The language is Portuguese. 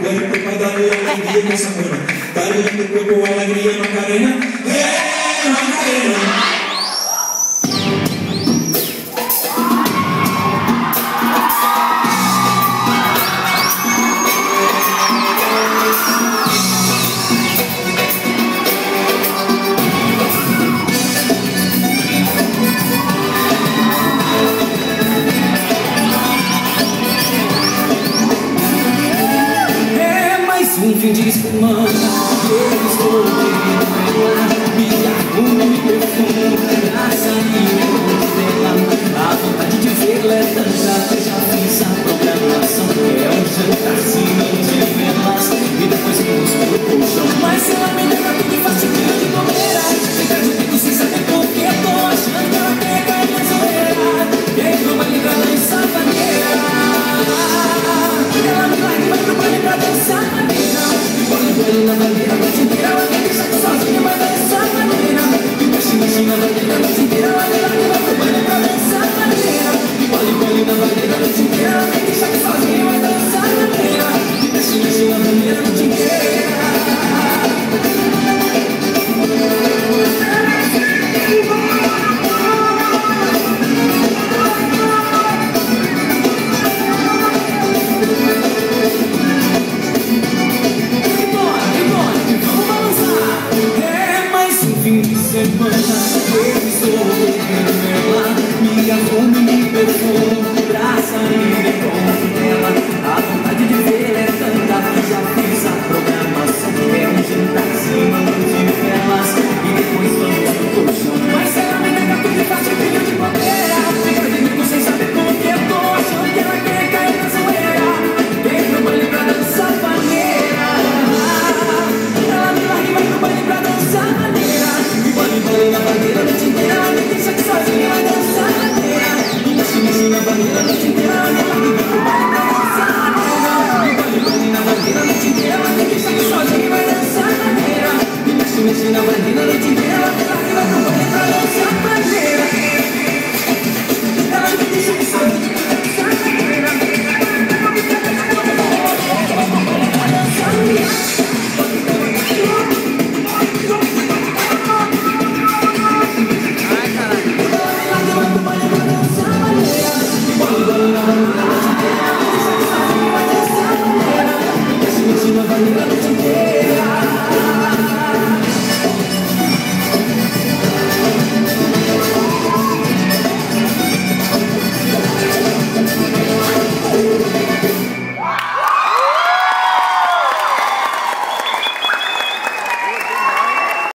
Quero pra dar alegria nessa manhã. Carinha do corpo, alegria Macarena. Macarena. Um fim de semana, eu estou querendo ela. Me arrumo, me perfumo, graça e dela. A vontade de vê-la é tanta, eu já fiz a programação. É um jantarzinho de velas e depois vamos pro colchão. Mas se ela me leva tudo e faz tipo de bobeira, fica comigo sem saber por que eu tô achando que ela pega a minha zoeira. Quem não vai ligar na sapaneira? Ela me larga e vai pro baile pra dançar. Olho na bandeira, a noite inteira, ela me deixa sozinha, mas dessa maneira. E mexe na bandeira, a noite inteira, ela me larga pro baile pra dançar maneira. Olho na bandeira, a noite inteira, ela me deixa sozinha, mas dessa maneira. E mexe na bandeira, a noite inteira. Fim de semana,